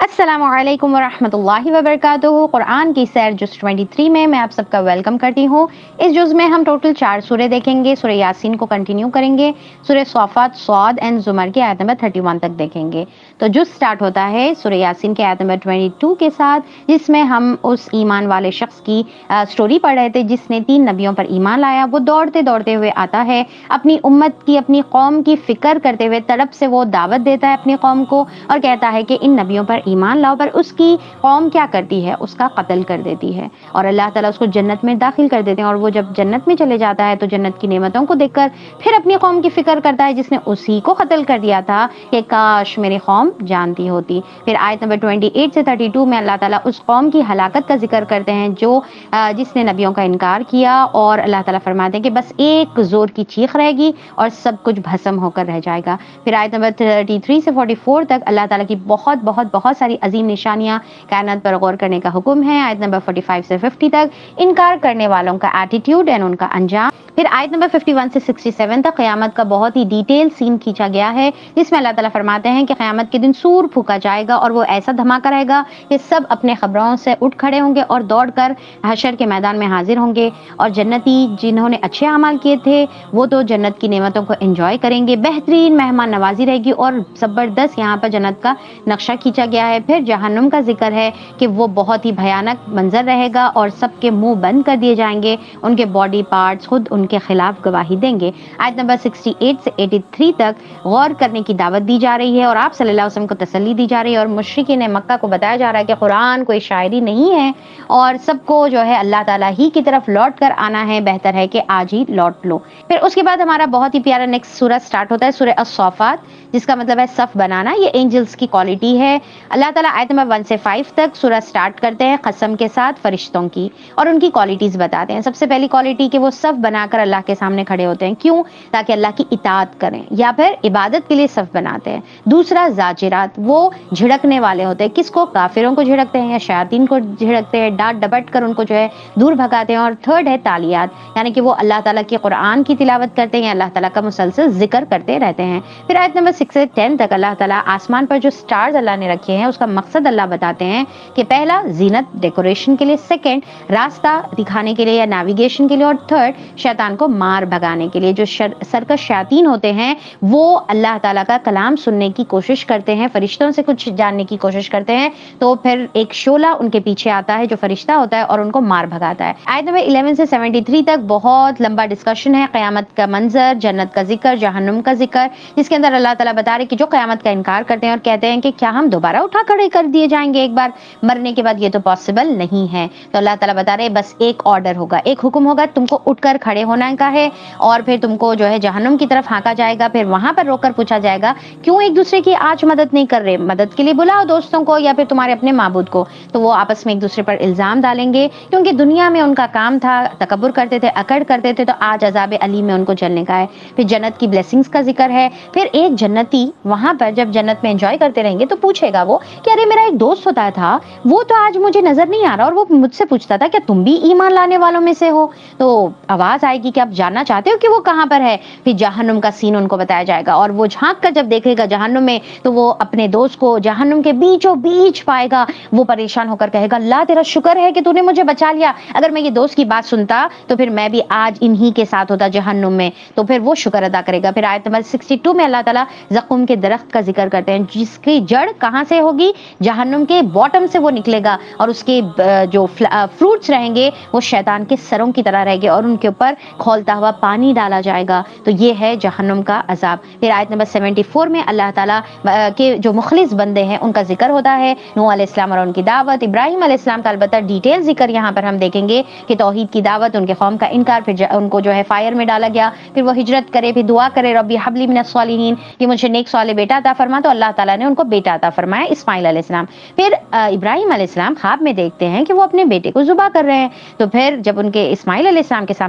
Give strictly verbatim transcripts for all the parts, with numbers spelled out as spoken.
अस्सलामुअलैकुम वरहमतुल्लाहि वबरकातुहू। कुरान की सैर जुज़ तेईस में मैं आप सबका वेलकम करती हूँ। इस जुज़ में हम टोटल चार सूरे देखेंगे। सूरह यासीन को कंटिन्यू करेंगे, सूरह सौफात, सौद एंड जुमर के आयत नंबर इकतीस तक देखेंगे। तो जुज़ स्टार्ट होता है सूरह यासीन के आयत नंबर बाईस के साथ, जिसमें हम उस ईमान वाले शख्स की आ, स्टोरी पढ़ रहे थे जिसने तीन नबियों पर ईमान लाया। वो दौड़ते दौड़ते हुए आता है, अपनी उम्मत की, अपनी कौम की फ़िक्र करते हुए तड़प से वो दावत देता है अपनी कौम को और कहता है कि इन नबियों पर ईमान लाओ। पर उसकी कौम क्या करती है? उसका कत्ल कर देती है और अल्लाह ताला उसको जन्नत में दाखिल कर देते हैं। और वो जब जन्नत में चले जाता है तो जन्नत की नेमतों को देखकर फिर अपनी कौम की फिक्र करता है जिसने उसी को कत्ल कर दिया था कि काश मेरी कौम जानती होती। फिर आयत नंबर अट्ठाईस से बत्तीस में अल्लाह ताला उस कौम की हलाकत का जिक्र करते हैं जो जिसने नबियों का इनकार किया, और अल्लाह ताला फरमाते हैं कि बस एक जोर की चीख रहेगी और सब कुछ भस्म होकर रह जाएगा। फिर आयत नंबर तैंतीस से चौवालीस तक अल्लाह ताला की बहुत बहुत बहुत सारी अजीम निशानियां कायनात पर गौर करने का हुक्म है। आयत नंबर पैंतालीस से पचास तक इनकार करने वालों का एटीट्यूड एंड उनका अंजाम। फिर आयत नंबर इक्यावन से सड़सठ तक क़यामत का बहुत ही डिटेल सीन खींचा गया है, जिसमें अल्लाह ताला फरमाते हैं कि क़यामत के दिन सूर फूका जाएगा और वो ऐसा धमाका रहेगा कि सब अपने खबरों से उठ खड़े होंगे और दौड़कर हशर के मैदान में हाजिर होंगे। और जन्नती जिन्होंने अच्छे अमाल किए थे वो तो जन्नत की नेमतों को एंजॉय करेंगे, बेहतरीन मेहमान नवाजी रहेगी और ज़बरदस्त यहाँ पर जन्नत का नक्शा खींचा गया है। फिर जहन्नुम का जिक्र है कि वो बहुत ही भयानक मंजर रहेगा और सबके मुंह बंद कर दिए जाएंगे, उनके बॉडी पार्ट्स खुद उनके खिलाफ गवाही देंगे। आयत नंबर अड़सठ से तिरासी तक गौर करने की दावत दी जा रही है और आप सल्लल्लाहु अलैहि वसल्लम को तसल्ली दी जा रही है और मुशरिकीन मक्का को बताया जा रहा है कि कुरान कोई शायरी नहीं है और सबको जो है अल्लाह ताला ही की तरफ लौट कर आना है, बेहतर है कि आज ही लौट लो। फिर उसके बाद हमारा बहुत ही प्यारा नेक्स्ट सूरह स्टार्ट होता है, सूरह अस-सौफात, जिसका मतलब है सफ बनाना। ये एंजल्स की क्वालिटी है। अल्लाह ताला आयत नंबर एक से पाँच तक सूरह स्टार्ट करते हैं कसम के साथ फरिश्तों की और उनकी क्वालिटीज बताते हैं। सबसे पहली क्वालिटी कि वो सफ बनाकर अल्लाह के सामने खड़े होते हैं। क्यों? ताकि अल्लाह की इताअत करें या फिर इबादत के लिए सफ बनाते हैं। दूसरा जाजिरात, वो झिड़कने वाले होते हैं। किसको? काफिरों को झिड़कते हैं या शयातीन को झिड़कते हैं, डांट डपट कर उनको जो है दूर भगाते हैं। और थर्ड है तालियात, यानी कि वो अल्लाह ताला के कुरान की तिलावत करते हैं, अल्लाह ताला का मुसलसल जिक्र करते रहते हैं। फिर आयत नंबर छह से दस तक अल्लाह ताला आसमान पर जो स्टार्स अल्लाह ने रखे हैं उसका मकसद अल्लाह बताते हैं कि पहला जीनत डेकोरेशन के लिए, सेकंड रास्ता दिखाने के लिए या नेविगेशन के लिए, और थर्ड शैतान को मार भगाने के लिए। जो सरकश शयातीन होते हैं वो अल्लाह ताला का कलाम सुनने की कोशिश करते हैं, फरिश्तों से कुछ जानने की कोशिश करते हैं, तो फिर एक शोला उनके पीछे आता है जो फरिश्ता होता है और उनको मार भगाता है। आयत नंबर ग्यारह से तिहत्तर तक बहुत लंबा डिस्कशन है, क़यामत का मंजर, जन्नत का जिक्र, जहन्नुम का जिक्र, जिसके अंदर अल्लाह ताला बता रहे कि जो क़यामत का इनकार करते हैं और कहते हैं कि क्या हम दोबारा उठा खड़े कर दिए जाएंगे एक बार मरने के बाद, ये तो पॉसिबल नहीं है। तो अल्लाह ताला बता रहे बस एक ऑर्डर होगा, एक हुक्म होगा, तुमको उठकर खड़े होना का है और फिर तुमको जो है जहन्नुम की तरफ हाँका जाएगा। फिर वहां पर रोककर पूछा जाएगा क्यों एक दूसरे की आज मदद नहीं कर रहे, मदद के लिए बुलाओ दोस्तों को या फिर तुम्हारे अपने माबूद को। तो वो आपस में एक दूसरे पर इल्जाम डालेंगे क्योंकि दुनिया में उनका काम था, तकब्बुर करते थे, अकड़ करते थे, तो आज अजाब अली में उनको जलने का है। फिर जन्नत की ब्लेसिंग्स का जिक्र है। फिर एक जन्नती वहां पर जब जन्नत में एंजॉय करते रहेंगे तो पूछेगा वो कि अरे मेरा एक दोस्त होता था वो तो आज मुझे नजर नहीं आ रहा, और वो मुझसे पूछता था क्या तुम भी ईमान लाने वालों में से हो। तो आवाज आएगी कि आप जानना चाहते हो कि वो कहां पर है। फिर जहन्नुम का सीन उनको बताया जाएगा और वो झांक कर जब देखेगा जहन्नुम में तो वो अपने दोस्त को जहन्नुम के बीचों बीच पाएगा। वो परेशान होकर कहेगा अल्लाह तेरा शुक्र है कि तूने मुझे बचा लिया, अगर मैं ये दोस्त की बात सुनता तो फिर मैं भी आज इन्हीं के साथ होता जहन्नुम में। तो फिर वो शुक्र अदा करेगा। फिर आयत नंबर बासठ में अल्लाह ताला ज़क़ूम के दरख्त का जिक्र करते हैं जिसकी जड़ कहां से होगी? जहन्नुम के बॉटम से वो निकलेगा और उसके जो फ्रूट्स रहेंगे वो शैतान के सरों की तरह रहेंगे और उनके ऊपर खौलता हुआ पानी डाला जाएगा। तो ये है जहन्नुम का अजाब। फिर आयत नंबर चौहत्तर में अल्लाह ताला के जो मुखलिस बंदे हैं उनका जिक्र होता है, नूह अलैहिस्सलाम और उनकी दावत, इब्राहिम अलैहिस्सलाम का अलबत्ता डिटेल जिक्र यहाँ पर हम देखेंगे कि तौहीद की दावत, उनके कौम का इनकार, फिर उनको जो है फायर में डाला गया, फिर वो हिजरत करे, फिर दुआ करे रब्बी हबली मिनस सालिहीन कि मुझे नेक साले बेटा अता फरमा, तो अल्लाह ताला ने उनको बेटा अता फरमाया इस्माइल अलैहिस्सलाम। फिर इब्राहिम अलैहिस्सलाम ख्वाब में देखते हैं कि वो अपने बेटे को ज़ुबा कर रहे हैं, तो फिर जब उनके इस्माइल अलैहिस्सलाम के सामने जिक्र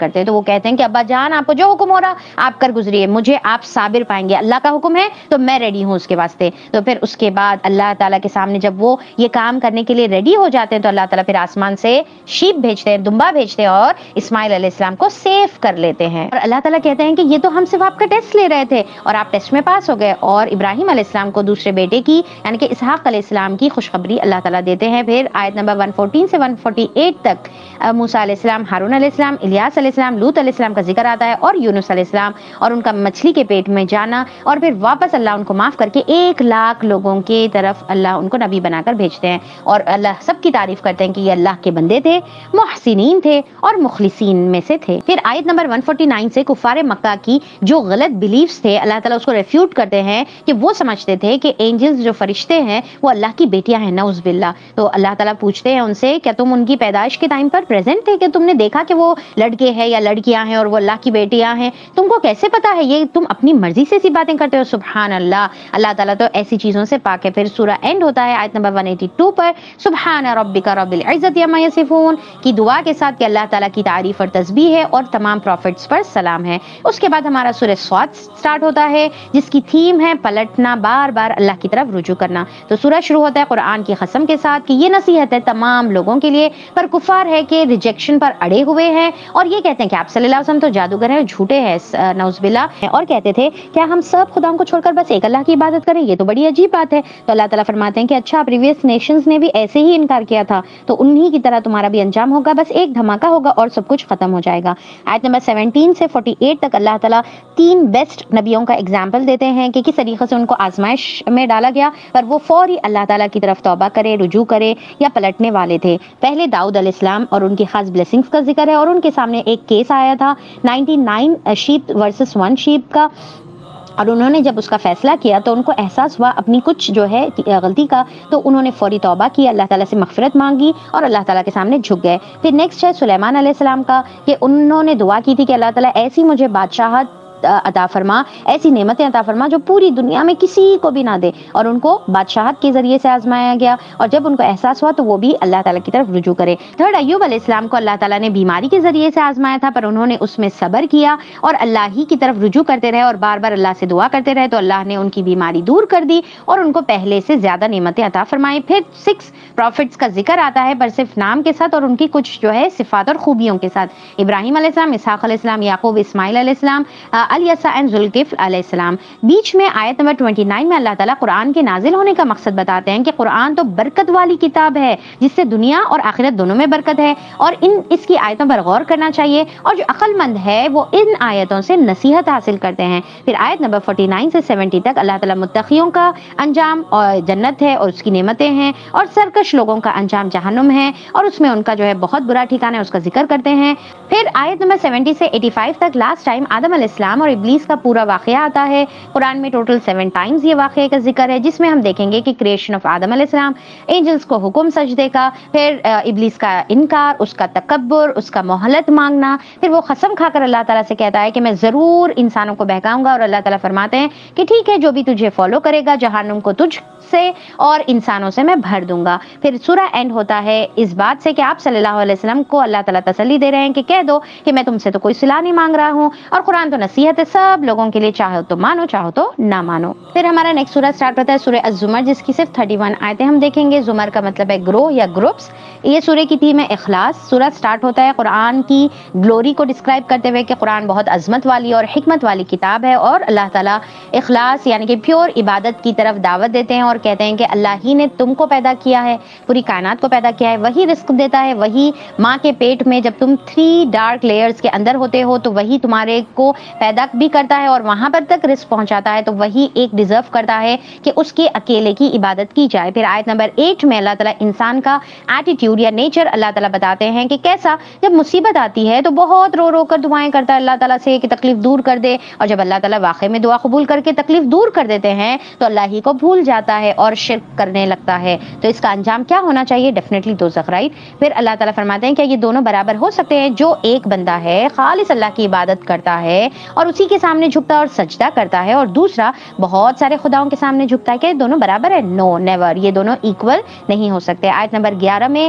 کرتے ہیں تو وہ کہتے ہیں کہ ابا جان آپ کو جو حکم ہو رہا آپ کر گزریے, مجھے آپ صابر پائیں گے, اللہ کا حکم ہے تو میں ریڈی ہوں اس کے واسطے. تو پھر اس کے بعد اللہ تعالیٰ کے سامنے جب وہ یہ کام کرنے کے لیے ریڈی ہو جاتے ہیں تو اللہ تعالیٰ پھر آسمان سے شیپ بھیجتے ہیں, دمبا بھیجتے ہیں اور اسماعیل علیہ السلام کو سیف کر لیتے ہیں. اور اللہ تعالیٰ کہتے ہیں کہ یہ تو ہم صرف آپ کا ٹیسٹ لے رہے تھے اور آپ ٹیسٹ میں پاس ہو گئے. اور ابراہیم علیہ السلام کو دوسرے بیٹے کی یعنی کہ اسحاق علیہ السلام کی خوشخبری اللہ تعالیٰ دیتے ہیں. پھر آیت نمبر ایک سو چودہ سے ایک سو اڑتالیس تک موسیٰ علیہ السلام, ہارون علیہ السلام, الیاس علیہ السلام, لوط علیہ السلام کا ذکر آتا ہے اور یونس علیہ السلام اور ان کا مچھلی کے پیٹ میں جانا, اور پھر واپس اللہ ان کو معاف کر کے ایک لاکھ لوگوں کی طرف اللہ ان کو نبی بنا کر بھیجتے ہیں. اور اللہ سب کی تعریف کرتے ہیں کہ یہ اللہ کے بندے تھے, محسنین تھے اور مخلصین میں سے تھے. پھر آیت نمبر ایک سو انچاس سے کفار مکہ کی جو غلط بلیفز تھے اللہ تعالیٰ اس کو ریفیوٹ کرتے ہیں کہ وہ سمجھتے تھے کہ اینجلز جو فرشتے ہیں وہ اللہ کی بیٹیاں ہیں, نعوذ باللہ. تو اللہ تعالیٰ پوچھتے ہیں ان سے کیا تم ان کی پیدائش کے ٹائم پر پریزنٹ تھے, کہ تم نے دیکھا کہ وہ لڑکے ہیں یا لڑکیاں ہیں اور وہ اللہ کی بیٹیاں ہیں, تم کو کیسے پتا ہے, یہ تم اپنی مرضی سے ایسی باتیں کرتے ہو. سبحان اللہ, اللہ تعالیٰ تو ایسی چیزوں سے پاک ہے. پھر سورہ اینڈ ہوتا ہے آیت نمبر ایک سو بانوے پر سبحان ربک رب العزت عما یصفون کی دعا کے ساتھ کہ اللہ تعالیٰ کی تعریف اور تسبیح ہے اور تمام پروفٹس پر سلام ہے. اس کے بعد ہمارا سورہ صاد سٹارٹ ہوتا ہے جس کی تھیم ہے پلٹنا, بار بار اللہ کی طرف رجوع کرنا. تو سورہ شروع ہوتا ہے قرآن کی قسم کے ساتھ کہ یہ نصیحت ہے تمام لوگوں کے لیے, پر کفار ہے کہ ریجیکشن پر اڑے ہوئے ہیں اور یہ کہتے ہیں کہ آپ صلی اللہ علیہ وسلم تو جادوگر ہیں, جھوٹے ہیں, نعوذ باللہ, اور کہتے تھے کیا ہم سب خداؤں کو چھوڑ کر بس ایک اللہ کی عبادت کریں, یہ تو بڑی عجیب بات ہے. تو اللہ تعالیٰ فرماتے ہیں کہ اچھا پریویس نیشنز نے بھی ایسے ہی انکار کیا تھا تو انہی کی طرح تمہارا بھی انجام ہوگا, بس ایک دھماکہ ہوگا اور سب کچھ ختم ہو جائے گا. آیت نمبر سترہ سے اڑتالیس تک اللہ تعالیٰ تین بیسٹ نبیوں کا اگزامپل دیتے ہیں کہ کس طریقے سے ان کو آزمائش میں ڈالا گیا پر وہ فوری اللہ تعالیٰ کی طرف توبہ کرے, رجوع کرے یا پلٹنے والے تھے. پہلے داؤد علیہ السلام اور ان کی خاص بلیسنگز کا ذکر ہے اور ان کے سامنے ایک کیس آیا تھا ننانوے شیپ ورسز ون شیپ کا, اور انہوں نے جب اس کا فیصلہ کیا تو ان کو احساس ہوا اپنی کچھ جو ہے غلطی کا, تو انہوں نے فوری توبہ کی, اللہ تعالیٰ سے مغفرت مانگی اور اللہ تعالیٰ کے سامنے جھک گئے. پھر نیکسٹ ہے سلیمان علیہ السلام کا کہ انہوں نے دعا کی تھی کہ اللہ تعالیٰ ایسی مجھے بادشاہت عطا فرما, ایسی نعمتیں عطا فرما جو پوری دنیا میں کسی کو بھی نہ دے, اور ان کو بادشاہت کے ذریعے سے آزمایا گیا اور جب ان کو احساس ہوا تو وہ بھی اللہ تعالیٰ کی طرف رجوع کرے. تھرڈ ایوب علیہ السلام کو اللہ تعالیٰ نے بیماری کے ذریعے سے آزمایا تھا پر انہوں نے اس میں صبر کیا اور اللہ ہی کی طرف رجوع کرتے رہے اور بار بار اللہ سے دعا کرتے رہے تو اللہ نے ان کی بیماری دور کر دی اور ان کو پہلے سے زیادہ نعمتیں عطا فرمائی. پھر سکس پروفٹس کا ذکر آتا ہے پر صرف نام کے ساتھ اور ان کی کچھ جو ہے صفات اور خوبیوں کے ساتھ, ابراہیم علیہ السلام, اسحاق علیہ السلام, یعقوب, اسماعیل علیہ السلام, الیسع اینڈ ذوالکفل علیہ السلام. بیچ میں آیت نمبر انیس میں اللہ تعالیٰ قرآن کے نازل ہونے کا مقصد بتاتے ہیں کہ قرآن تو برکت والی کتاب ہے جس سے دنیا اور آخرت دونوں میں برکت ہے اور ان اس کی آیتوں پر غور کرنا چاہیے, اور جو عقل مند ہے وہ ان آیتوں سے نصیحت حاصل کرتے ہیں. پھر آیت نمبر انچاس سے ستر تک اللہ تعالیٰ متقیوں کا انجام اور جنت ہے اور اس کی نعمتیں ہیں, اور سرکش لوگوں کا انجام جہنم ہے اور اس میں ان کا جو ہے بہت برا ٹھکانہ ہے, اس کا ذکر کرتے ہیں. پھر آیت نمبر ستر سے پچاسی تک لاسٹ ٹائم آدم علیہ السلام اور ابلیس کا پورا واقعہ آتا ہے. قرآن میں ٹوٹل سیون ٹائمز یہ واقعے کا ذکر ہے جس میں ہم دیکھیں گے کہ کریشن آف آدم علیہ السلام, اینجلز کو حکم سجدے کا, پھر ابلیس کا انکار, اس کا تکبر, اس کا مہلت مانگنا, پھر وہ قسم کھا کر اللہ تعالیٰ سے کہتا ہے کہ میں ضرور انسانوں کو بہکاؤں گا, اور اللہ تعالیٰ فرماتے ہیں کہ ٹھیک ہے جو بھی تجھے فالو کرے گا جہنم کو تجھ سے اور انسانوں سے میں بھر دوں گا. پھر سورہ اینڈ ہوتا ہے اس بات سے کہ آپ صلی اللہ علیہ وسلم کو اللہ تعالیٰ تسلی دے رہے ہیں کہ کہہ دو کہ میں تم سے تو کوئی صلاح نہیں مانگ رہا ہوں, اور قرآن تو نصیحت ہے سب لوگوں کے لیے, چاہو تو مانو چاہو تو نہ مانو. پھر ہمارا نیکسٹ سورہ سٹارٹ ہوتا ہے سورہ الزمر جس کی صرف اکتیس آیتیں ہم دیکھیں گے. زمر کا مطلب ہے گروہ یا گروپس. یہ سورہ کی تھیم ہے اخلاص. سورہ سٹارٹ ہوتا ہے قرآن کی گلوری کو ڈسکرائب کرتے ہوئے کہ قرآن بہت عظمت والی اور حکمت والی کتاب ہے, اور اللہ تعالیٰ اخلاص یعنی کہ پیور عبادت کی طرف دعوت دیتے ہیں اور کہتے ہیں کہ اللہ ہی نے تم کو پیدا کیا ہے, پوری کائنات کو پیدا کیا ہے, وہی رزق دیتا ہے, وہی ماں کے پیٹ میں جب تم تھری ڈارک لیئرز کے اندر ہوتے ہو تو وہی تمہارے کو پیدا بھی کرتا ہے اور وہاں پر تک رزق پہنچاتا ہے, تو وہی ایک ڈیزرو کرتا ہے کہ اس کے اکیلے کی عبادت کی جائے. پھر آیت نمبر ایٹ میں اللہ تعالیٰ انسان کا ایٹیٹیوڈ یا نیچر اللہ تعالیٰ بتاتے ہیں کہ کیسا جب مصیبت آتی ہے تو بہت رو رو کر دعائیں کرتا ہے اللہ تعالیٰ سے کہ تکلیف دور کر دے, اور جب اللہ تعالیٰ واقعے میں دعا قبول کر کے تکلیف دور کر دیتے ہیں تو اللہ ہی کو بھول جاتا ہے اور شرک کرنے لگتا ہے. تو اس کا انجام کیا ہونا چاہیے؟ ڈیفینیٹلی دوزخ, رائٹ. پھر اللہ تعالیٰ فرماتے ہیں کہ یہ دونوں برابر ہو سکتے ہیں؟ جو ایک بندہ ہے خالص اللہ کی عبادت کرتا ہے اور اسی کے سامنے جھکتا ہے اور سجدہ کرتا ہے, اور دوسرا بہت سارے خداؤں کے سامنے جھکتا ہے, کہ دونوں برابر ہے؟ نو, نیور, یہ دونوں ایکول نہیں ہو سکتے. آیت نمبر گیارہ میں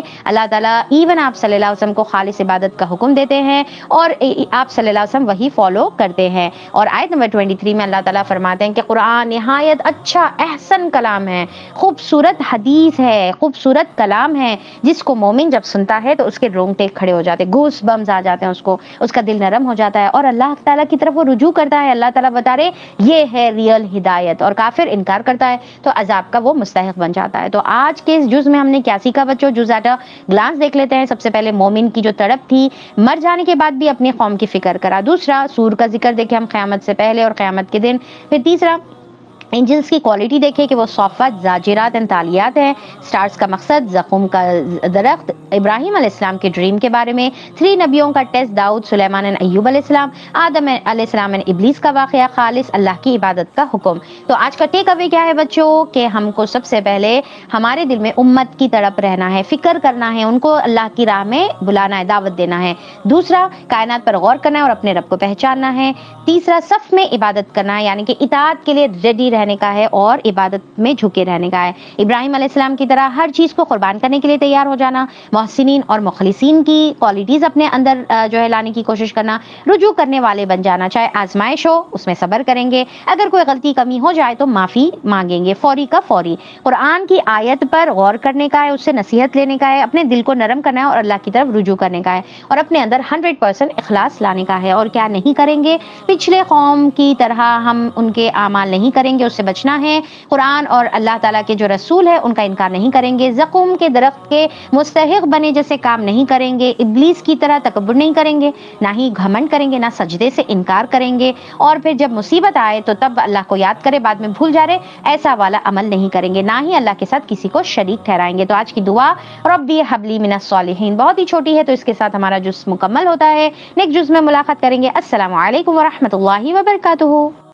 اللہ تعالیٰ ایون آپ صلی اللہ علیہ وسلم کو خالص عبادت کا حکم دیتے ہیں اور آپ صلی اللہ علیہ وسلم وہی فالو کرتے ہیں. اور آیت نمبر تیئیس میں اللہ تعالیٰ فرماتے ہیں کہ قرآن نہایت اچھا احسن کلام ہے، خوبصورت حدیث ہے، خوبصورت کلام ہے، جس کو مومن جب سنتا ہے تو اس کے رونگٹے کھڑے ہو جاتے ہیں، گوس بمز آ جاتے ہیں، اس کو اس کا دل نرم ہو جاتا ہے اور اللہ تعالیٰ کی طرف وہ رجوع کرتا ہے. اللہ تعالیٰ بتا رہے یہ ہے ریئل ہدایت، اور کافر انکار کرتا ہے تو عذاب کا وہ مستحق بن جاتا ہے. تو آج کے اس جز میں ہم نے کیا سیکھا بچوں؟ جز ایٹ اے گلانس دیکھ لیتے ہیں. سب سے پہلے مومن کی جو تڑپ تھی مر جانے کے بعد بھی اپنی قوم کی فکر کرا. دوسرا سور کا ذکر دیکھے ہم قیامت سے پہلے اور قیامت کے دن. پھر تیسرا اینجلز کی کوالٹی دیکھے کہ وہ صافات، زاجرات اینڈ تالیات ہیں. سٹارز کا مقصد، زقوم کا درخت، ابراہیم علیہ السلام کے ڈریم کے بارے میں، تھری نبیوں کا ٹیسٹ، داؤد، سلیمان اینڈ ایوب علیہ السلام، آدم علیہ السلام اینڈ ابلیس کا واقعہ، خالص اللہ کی عبادت کا حکم. تو آج کا ٹیک اوے کیا ہے بچوں؟ کہ ہم کو سب سے پہلے ہمارے دل میں امت کی طرف رہنا ہے، فکر کرنا ہے، ان کو اللہ کی راہ میں بلانا ہے، دعوت دینا ہے. دوسرا کائنات پر غور کرنا ہے اور اپنے رب کو پہچاننا ہے. تیسرا صف میں عبادت کرنا ہے، یعنی کہ اطاعت کے لیے ریڈی رہنے کا ہے اور عبادت میں جھکے رہنے کا ہے. ابراہیم علیہ السلام کی طرح ہر چیز کو قربان کرنے کے لیے تیار ہو جانا. محسنین اور مخلصین کی کوالٹیز اپنے اندر جو ہے لانے کی کوشش کرنا. رجوع کرنے والے بن جانا، چاہے آزمائش ہو اس میں صبر کریں گے، اگر کوئی غلطی کمی ہو جائے تو معافی مانگیں گے، فوری کا فوری. قرآن کی آیت پر غور کرنے کا ہے، اس سے نصیحت لینے کا ہے، اپنے دل کو نرم کرنا ہے اور اللہ کی طرف رجوع کرنے کا ہے، اور اپنے اندر ہنڈریڈ پرسینٹ اخلاص لانے کا ہے. اور کیا نہیں کریں گے؟ پچھلے قوم کی طرح ہم ان کے اعمال نہیں کریں گے، اس سے بچنا ہے. قرآن اور اللہ تعالیٰ کے جو رسول ہے ان کا انکار نہیں کریں گے. زقوم کے درخت کے مستحق بنے جیسے کام نہیں کریں گے. ابلیس کی طرح تکبر نہیں کریں گے، نہ ہی گھمنڈ کریں گے، نہ سجدے سے انکار کریں گے. اور پھر جب مصیبت آئے تو تب اللہ کو یاد کرے، بعد میں بھول جا رہے، ایسا والا عمل نہیں کریں گے، نہ ہی اللہ کے ساتھ کسی کو شریک ٹھہرائیں گے. تو آج کی دعا ربی حبلی من الصالحین بہت ہی چھوٹی ہے، تو اس کے ساتھ ہمارا جز مکمل ہوتا ہے. نیکسٹ جز میں ملاقات کریں گے. السلام علیکم ورحمۃ اللہ وبرکاتہ.